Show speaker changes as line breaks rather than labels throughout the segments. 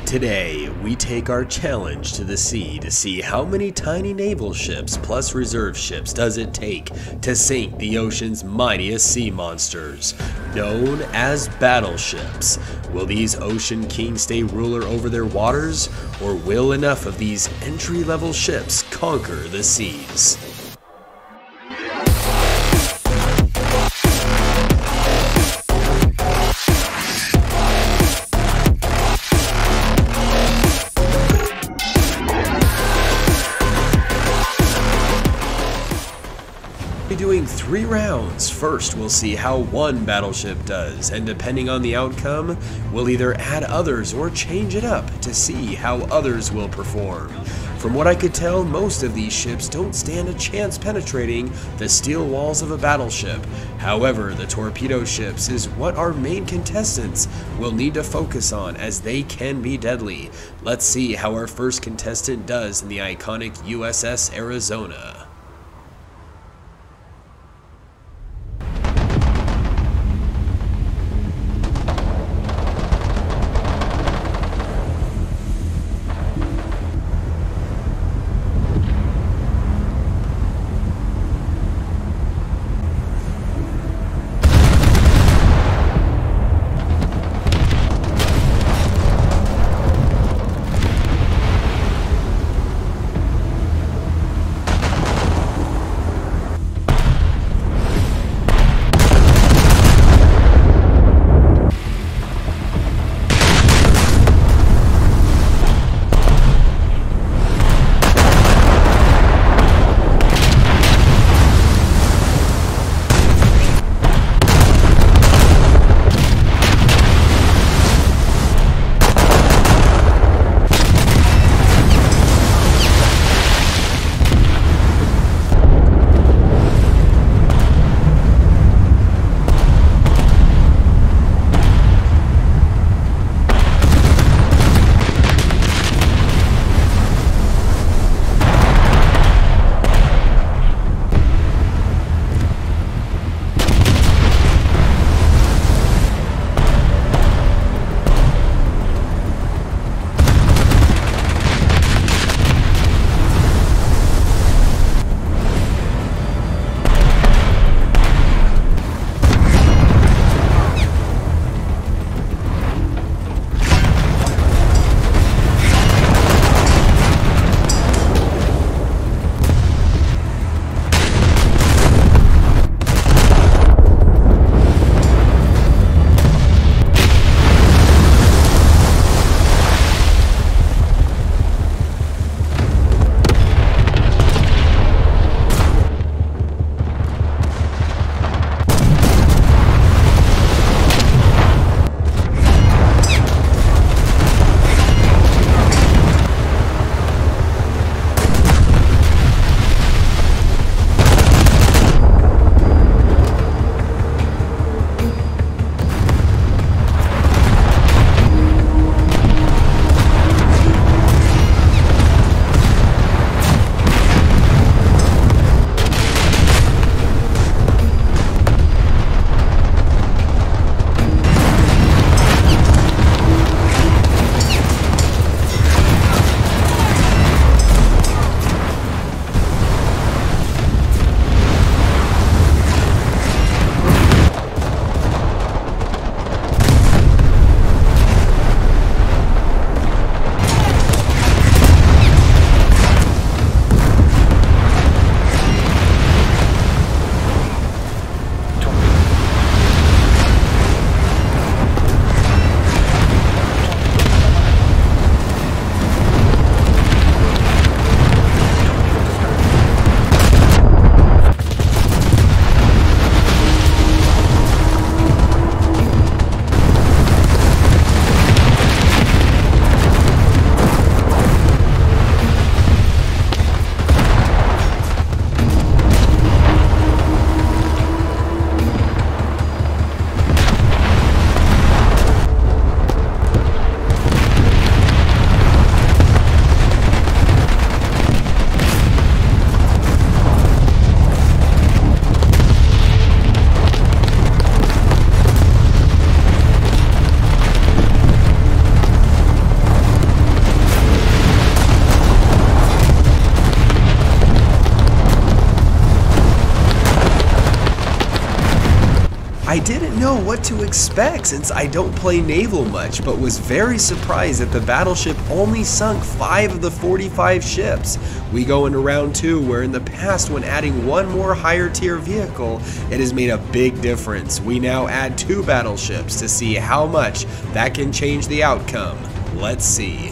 Today, we take our challenge to the sea to see how many tiny naval ships plus reserve ships does it take to sink the ocean's mightiest sea monsters, known as battleships. Will these ocean kings stay ruler over their waters, or will enough of these entry-level ships conquer the seas? Doing 3 rounds. First, we'll see how one battleship does, and depending on the outcome, we'll either add others or change it up to see how others will perform. From what I could tell, most of these ships don't stand a chance penetrating the steel walls of a battleship. However, the torpedo ships is what our main contestants will need to focus on, as they can be deadly. Let's see how our first contestant does in the iconic USS Arizona. I didn't know what to expect since I don't play naval much, but was very surprised that the battleship only sunk 5 of the 45 ships. We go into round 2, where in the past when adding one more higher tier vehicle, it has made a big difference. We now add 2 battleships to see how much that can change the outcome. Let's see.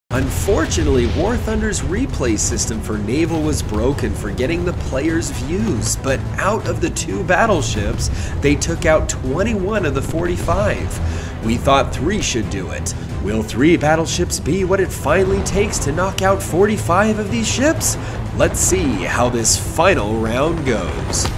Unfortunately, War Thunder's replay system for Naval was broken, forgetting the player's views, but out of the 2 battleships, they took out 21 of the 45. We thought 3 should do it. Will 3 battleships be what it finally takes to knock out 45 of these ships? Let's see how this final round goes.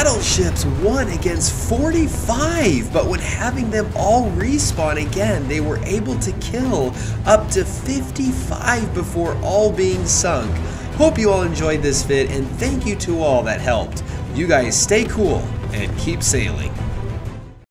battleships won against 45, but when having them all respawn again, they were able to kill up to 55 before all being sunk. Hope you all enjoyed this vid, and thank you to all that helped. You guys stay cool and keep sailing.